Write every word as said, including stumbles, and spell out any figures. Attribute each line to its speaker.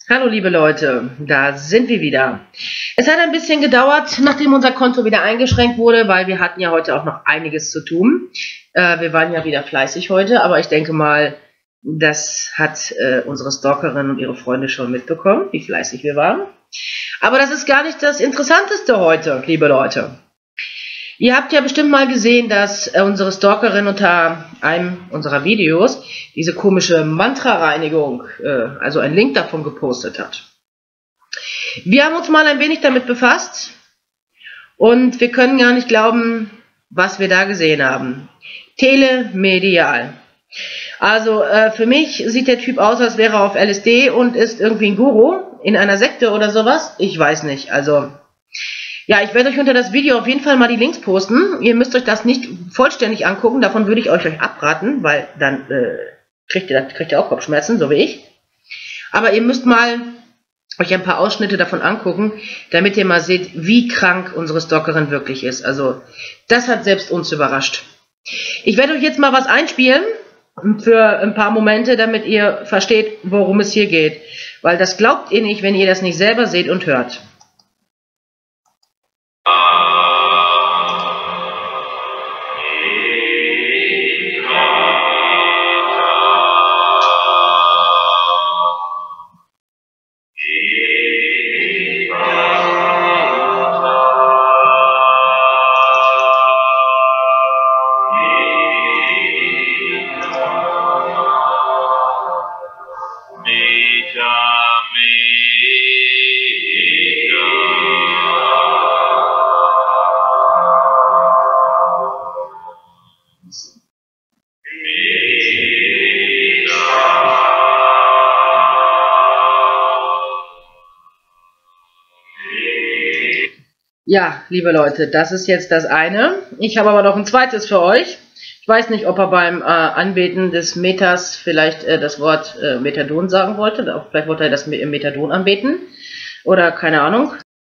Speaker 1: Hallo liebe Leute, da sind wir wieder. Es hat ein bisschen gedauert, nachdem unser Konto wieder eingeschränkt wurde, weil wir hatten ja heute auch noch einiges zu tun. Äh, wir waren ja wieder fleißig heute, aber ich denke mal, das hat äh, unsere Stalkerin und ihre Freunde schon mitbekommen, wie fleißig wir waren. Aber das ist gar nicht das Interessanteste heute, liebe Leute. Ihr habt ja bestimmt mal gesehen, dass äh, unsere Stalkerin unter einem unserer Videos diese komische Mantra-Reinigung, äh, also einen Link davon gepostet hat. Wir haben uns mal ein wenig damit befasst und wir können gar nicht glauben, was wir da gesehen haben. Telemedial. Also äh, für mich sieht der Typ aus, als wäre er auf L S D und ist irgendwie ein Guru in einer Sekte oder sowas. Ich weiß nicht, also... Ja, ich werde euch unter das Video auf jeden Fall mal die Links posten. Ihr müsst euch das nicht vollständig angucken, davon würde ich euch, euch abraten, weil dann äh, kriegt, ihr, kriegt ihr auch Kopfschmerzen, so wie ich. Aber ihr müsst mal euch ein paar Ausschnitte davon angucken, damit ihr mal seht, wie krank unsere Stalkerin wirklich ist. Also das hat selbst uns überrascht. Ich werde euch jetzt mal was einspielen für ein paar Momente, damit ihr versteht, worum es hier geht. Weil das glaubt ihr nicht, wenn ihr das nicht selber seht und hört. Ja, liebe Leute, das ist jetzt das eine. Ich habe aber noch ein zweites für euch. Ich weiß nicht, ob er beim äh, Anbeten des Metas vielleicht äh, das Wort äh, Methadon sagen wollte. Vielleicht wollte er das Methadon anbeten. Oder keine Ahnung.